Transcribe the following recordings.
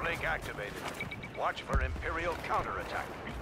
Uplink activated. Watch for Imperial counterattack.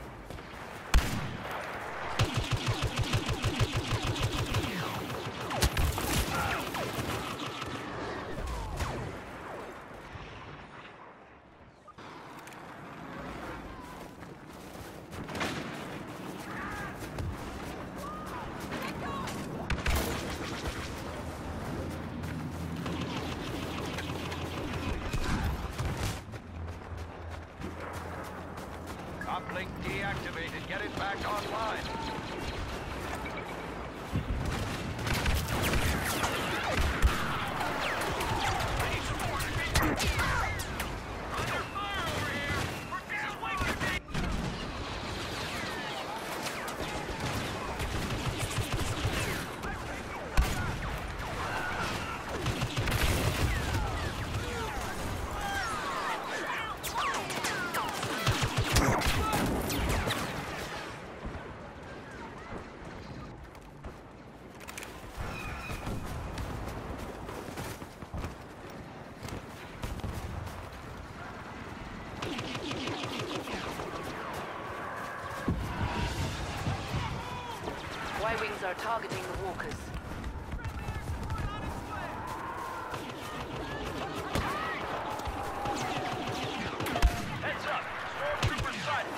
Uplink deactivated. Get it back online. Y-wings are targeting the walkers. Heads up! Stormtrooper sighted!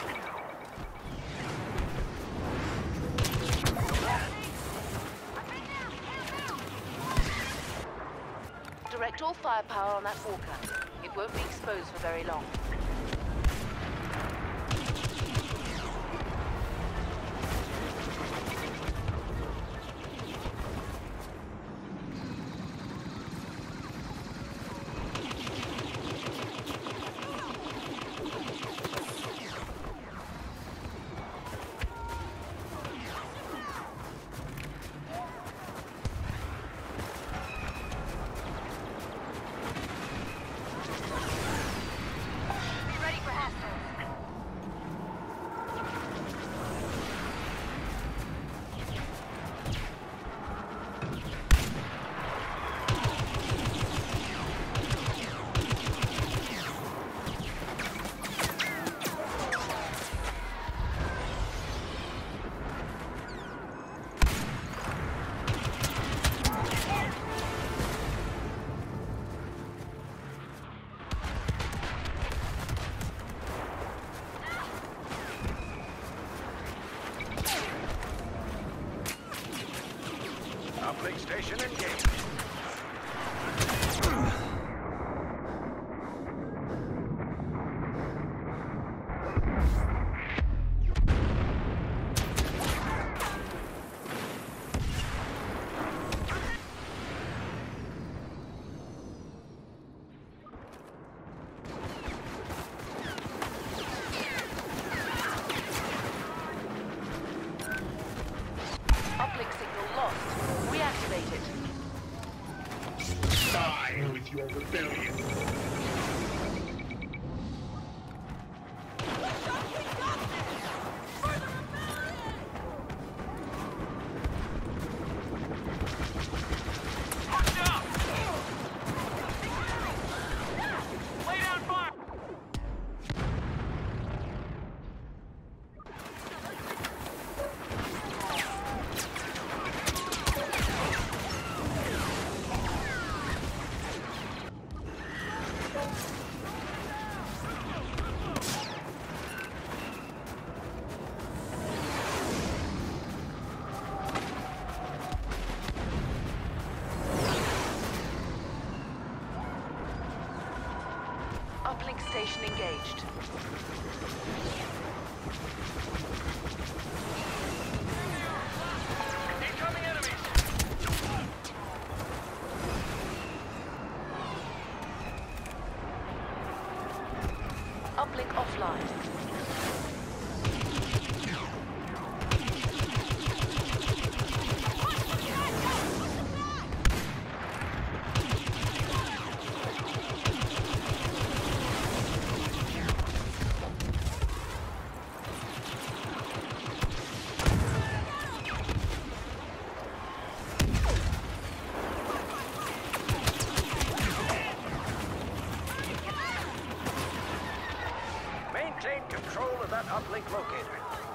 Direct all firepower on that walker. It won't be exposed for very long. Uplink station engaged. Uplink signal lost. Reactivate it. Die with your rebellion. Uplink station engaged. Incoming enemies! Uplink offline. uplink located.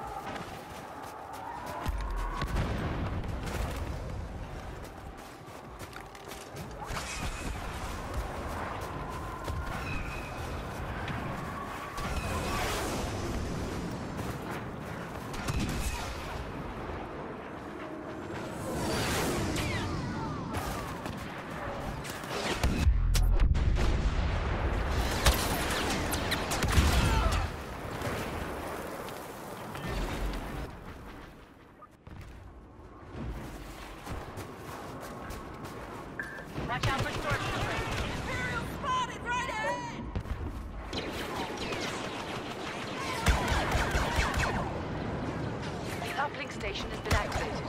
Watch out for storm. Imperial spotted right ahead! The uplink station has been activated.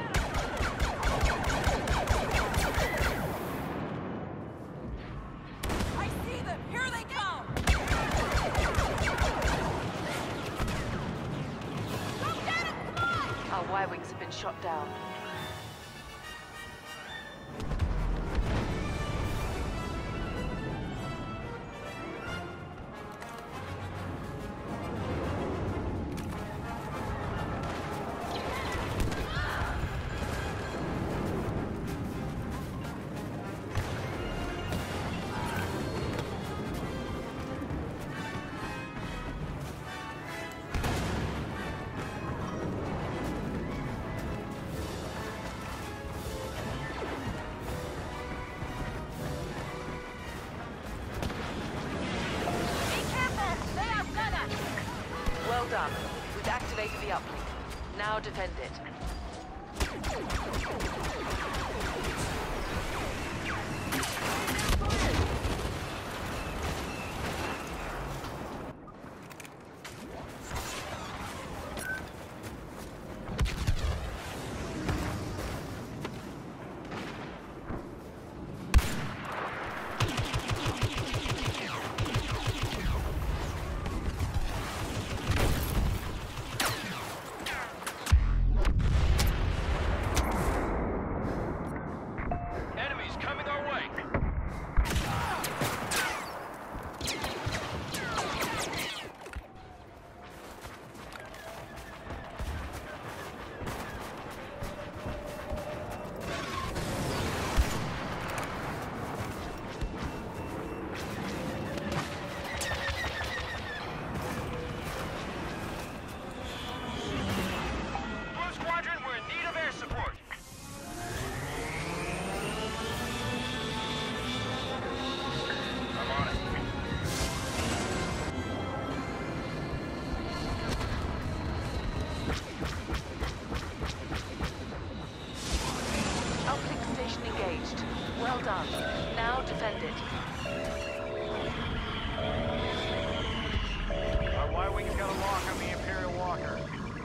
I see them! Here they come! Go get him! Come on! Our Y-wings have been shot down. Well done. We've activated the uplink. Now defend it. Well done. Now defend it. Our Y-wing's got a lock on the Imperial Walker.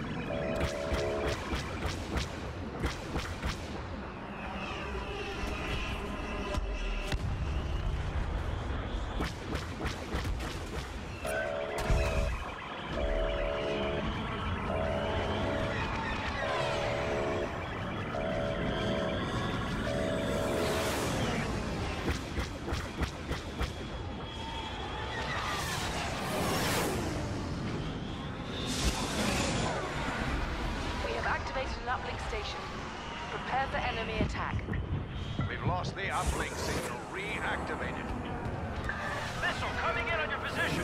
An uplink station. Prepare for enemy attack. We've lost the uplink signal. Reactivated. Missile coming in on your position.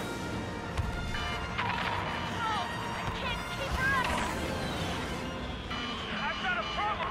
No! I can't keep up! I've got a problem.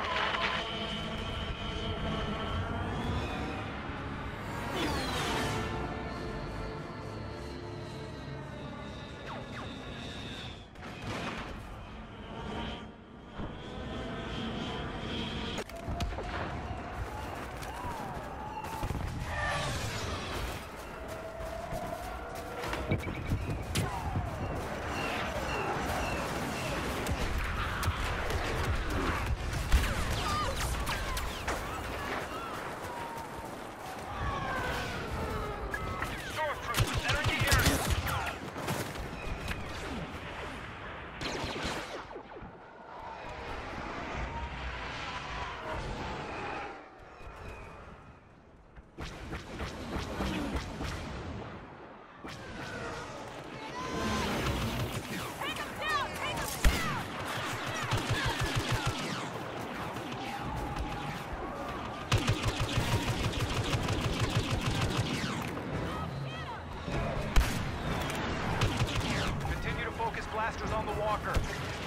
Archers on the walker.